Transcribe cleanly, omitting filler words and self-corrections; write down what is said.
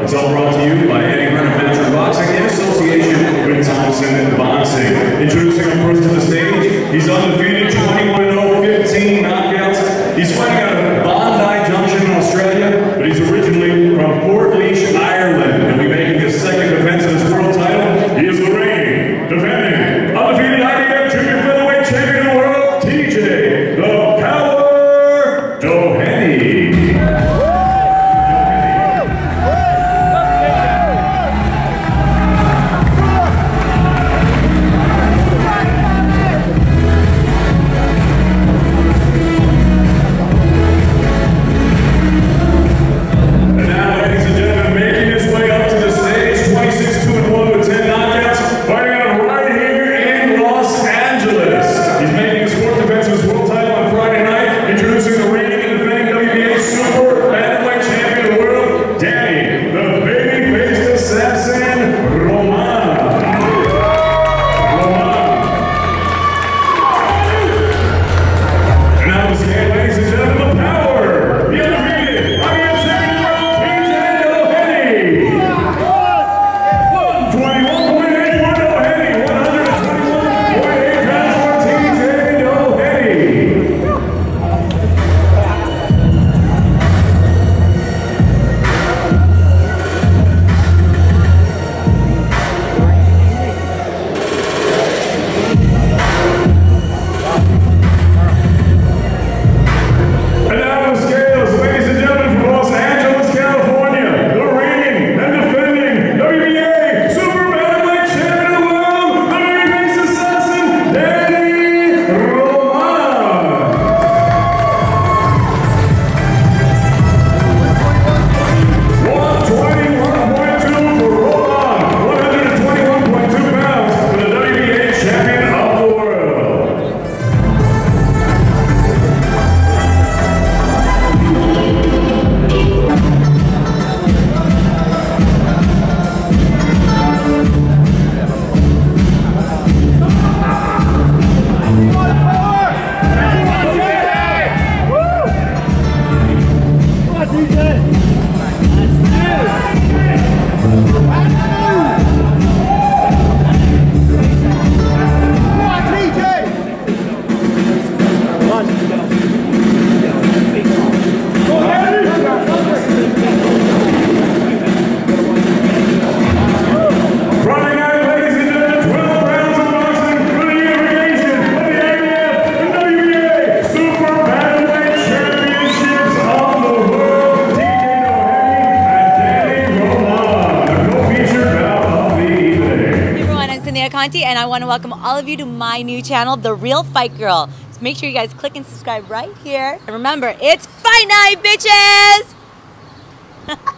It's all brought to you by Boxing in association with Thompson Boxing. Introducing him first to the stage, he's undefeated, 21-0, 15 knockouts. He's fighting out of Bondi Junction in Australia, but he's originally from Portlaoise, Ireland. And we making his second defense of his world title. He is the reigning, defending, undefeated IBF junior featherweight champion of the world, TJ the Power Doheny. Conte, and I want to welcome all of you to my new channel, The Real Fight Girl. So make sure you guys click and subscribe right here. And remember, it's fight night, bitches!